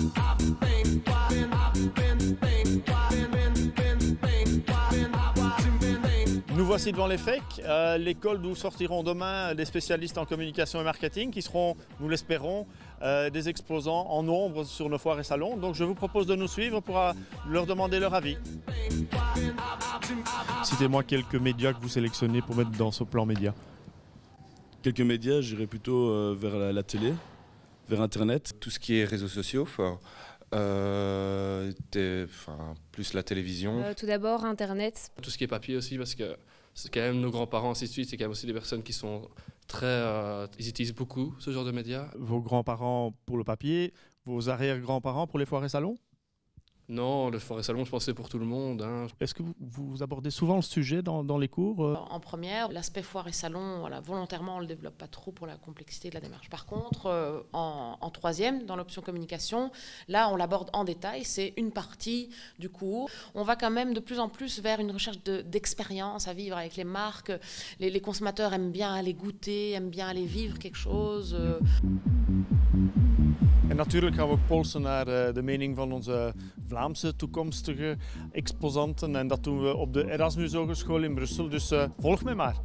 Nous voici devant les FEC, l'école d'où sortiront demain des spécialistes en communication et marketing qui seront, nous l'espérons, des exposants en nombre sur nos foires et salons. Donc je vous propose de nous suivre pour leur demander leur avis. Citez-moi quelques médias que vous sélectionnez pour mettre dans ce plan média. Quelques médias, j'irai plutôt vers la télé, vers Internet. Tout ce qui est réseaux sociaux, plus la télévision. Tout d'abord, Internet. Tout ce qui est papier aussi, parce que c'est quand même nos grands-parents, ainsi de suite. C'est quand même aussi des personnes qui sont très... ils utilisent beaucoup ce genre de médias. Vos grands-parents pour le papier, vos arrière-grands-parents pour les foires et salons? Non, le foires et salons, je pense que c'est pour tout le monde. Hein. Est-ce que vous abordez souvent le sujet dans les cours? En première, l'aspect foire et salon, voilà, volontairement, on ne le développe pas trop pour la complexité de la démarche. Par contre, en troisième, dans l'option communication, là, on l'aborde en détail. C'est une partie du cours. On va quand même de plus en plus vers une recherche d'expérience à vivre avec les marques. Les consommateurs aiment bien aller goûter, aiment bien aller vivre quelque chose. En natuurlijk gaan we ook polsen naar de mening van onze Vlaamse toekomstige exposanten. En dat doen we op de Erasmus Hogeschool in Brussel. Dus volg mij maar.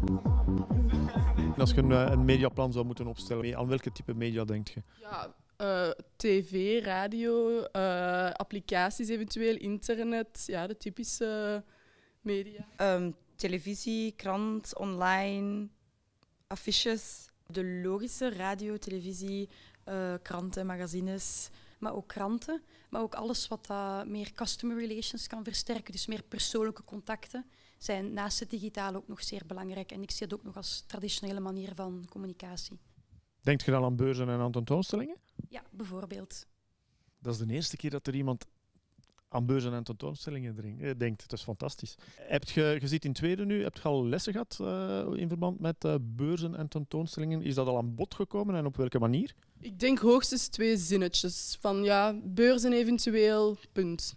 Als je een mediaplan zou moeten opstellen, aan welke type media denk je? Ja, tv, radio, applicaties eventueel, internet. Ja, de typische media. Televisie, krant, online, affiches. De logische radio, televisie, kranten, magazines, maar ook kranten. Maar ook alles wat meer customer relations kan versterken, dus meer persoonlijke contacten, zijn naast het digitale ook nog zeer belangrijk. En ik zie het ook nog als traditionele manier van communicatie. Denkt je dan aan beurzen en aan tentoonstellingen? Ja, bijvoorbeeld. Dat is de eerste keer dat er iemand aan beurzen en tentoonstellingen denkt. Dat is fantastisch. Je zit in tweede nu, heb je al lessen gehad in verband met beurzen en tentoonstellingen? Is dat al aan bod gekomen en op welke manier? Ik denk hoogstens 2 zinnetjes. Van ja, beurzen eventueel, punt.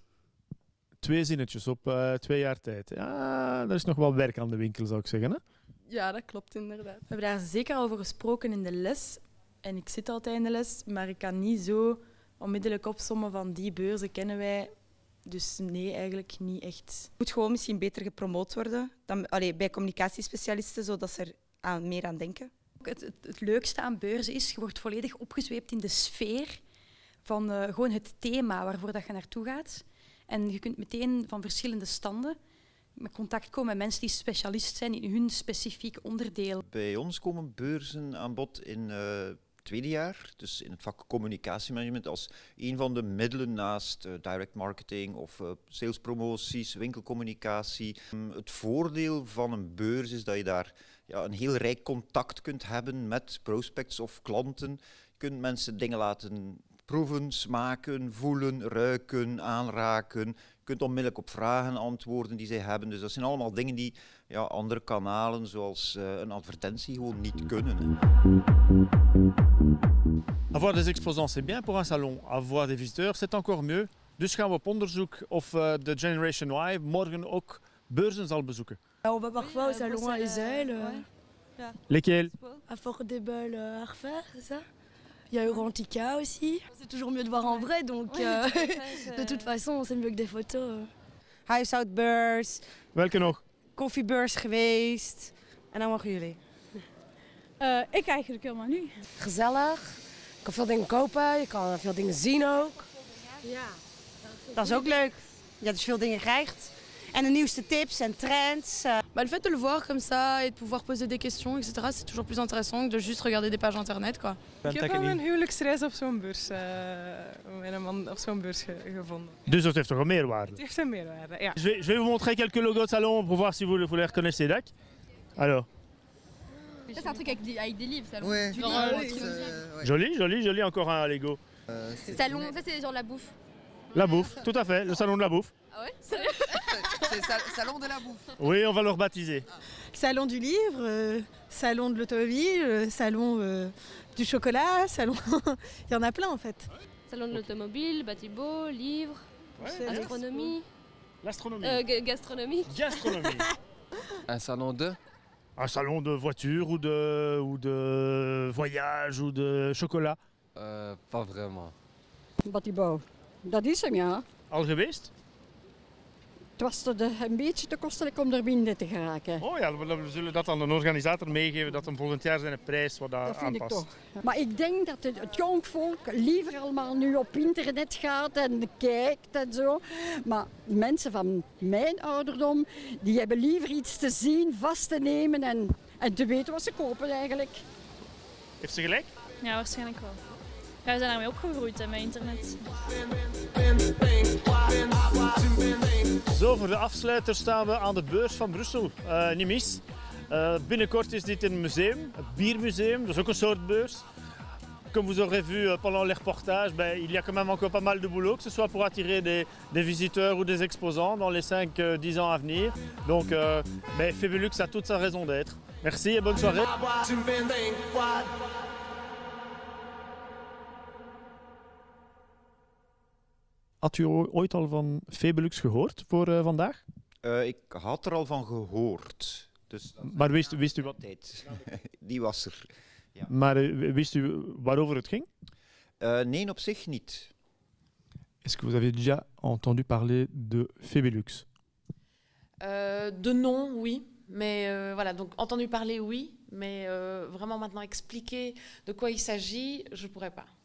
2 zinnetjes op 2 jaar tijd. Ja, er is nog wel werk aan de winkel, zou ik zeggen. Hè? Ja, dat klopt inderdaad. We hebben daar zeker al over gesproken in de les. En ik zit altijd in de les, maar ik kan niet zo onmiddellijk opsommen van die beurzen kennen wij. Dus nee, eigenlijk niet echt. Het moet gewoon misschien beter gepromoot worden dan, bij communicatiespecialisten, zodat ze er meer aan denken. Het leukste aan beurzen is, je wordt volledig opgezweept in de sfeer van gewoon het thema waarvoor dat je naartoe gaat. En je kunt meteen van verschillende standen met contact komen met mensen die specialist zijn in hun specifiek onderdeel. Bij ons komen beurzen aan bod in tweede jaar, dus in het vak communicatiemanagement, als een van de middelen naast direct marketing of salespromoties, winkelcommunicatie. Het voordeel van een beurs is dat je daar een heel rijk contact kunt hebben met prospects of klanten. Je kunt mensen dingen laten proeven, smaken, voelen, ruiken, aanraken. Je kunt onmiddellijk op vragen antwoorden die zij hebben. Dus dat zijn allemaal dingen die andere kanalen, zoals een advertentie, gewoon niet kunnen. Avoir des exposants, c'est bien pour un salon. Avoir des visiteurs, c'est encore mieux. Dus gaan we op onderzoek of de Generation Y morgen ook beurzen zal bezoeken. On va parfois au salon à Ezel. Lesquels? Affordable Art Fair, c'est ça? Il y a Eurantica aussi. C'est toujours mieux de voir en vrai, donc de toute façon, c'est mieux que des photos. Huishoudbeurs. Welke nog? Koffiebeurs geweest. En dan mogen jullie. Ik eigenlijk helemaal niet. Gezellig. Je kan veel dingen kopen, je kan veel dingen zien ook. Ja. Dat is ook leuk. Ja, dus veel dingen krijgt. En de nieuwste tips en trends. Le fait de le voir comme ça et de pouvoir poser des questions, etc., c'est toujours plus intéressant que de juste regarder des pages internet, quoi. Ik heb wel een huwelijksreis op zo'n beurs, met een man op zo'n beurs gevonden. Dus dat heeft toch een meerwaarde? Het heeft een meerwaarde, ja. Je vais vous montrer quelques logos de salon pour voir si vous les reconnaissez, d'accord? Alors. Ça, c'est un truc avec des livres, salon. Ouais. Joli, joli, joli, encore un Lego. Salon, ça c'est genre la bouffe. La bouffe, tout à fait, le salon de la bouffe. Ah ouais? Sérieux? C'est salon de la bouffe. Oui, on va le rebaptiser. Salon du livre, salon de l'automobile, salon du chocolat, salon... Il y en a plein en fait. Salon de l'automobile, bâtiment, livre, astronomie. L'astronomie. Gastronomie. Gastronomie. Un salon de? Un salon de voiture ou de voyage ou de chocolat. Pas vraiment. Batibo. Dat is hem, ja. Al geweest? Het was een beetje te kostelijk om er binnen te geraken. Oh ja, we zullen dat aan een organisator meegeven dat hem volgend jaar zijn prijs wat Dat vind ik aanpast. toch. Maar ik denk dat het jong volk liever allemaal nu op internet gaat en kijkt en zo. Maar mensen van mijn ouderdom, die hebben liever iets te zien, vast te nemen en te weten wat ze kopen eigenlijk. Heeft ze gelijk? Ja, waarschijnlijk wel. Ja, we zijn daarmee opgegroeid hè, met internet. Zo, voor de afsluiter staan we aan de beurs van Brussel. Niet mis. Binnenkort is dit een museum, een biermuseum, dat is ook een soort beurs. Comme vous aurez vu pendant les reportages, il y a quand même encore pas mal de boulot, que ce soit pour attirer des visiteurs ou des exposants dans les 5-10 ans à venir. Donc Febelux a toute sa raison d'être. Merci et bonne soirée. Had u ooit al van Febelux gehoord voor vandaag? Ik had er al van gehoord. Dus Maar wist u wat? Die was er. Ja. Maar wist u waarover het ging? Nee, op zich niet. Est-ce que vous avez déjà entendu parler de Febelux? De nom, oui. Mais voilà, donc entendu parler, oui. Mais vraiment maintenant expliquer de quoi il s'agit, je ne pourrais pas.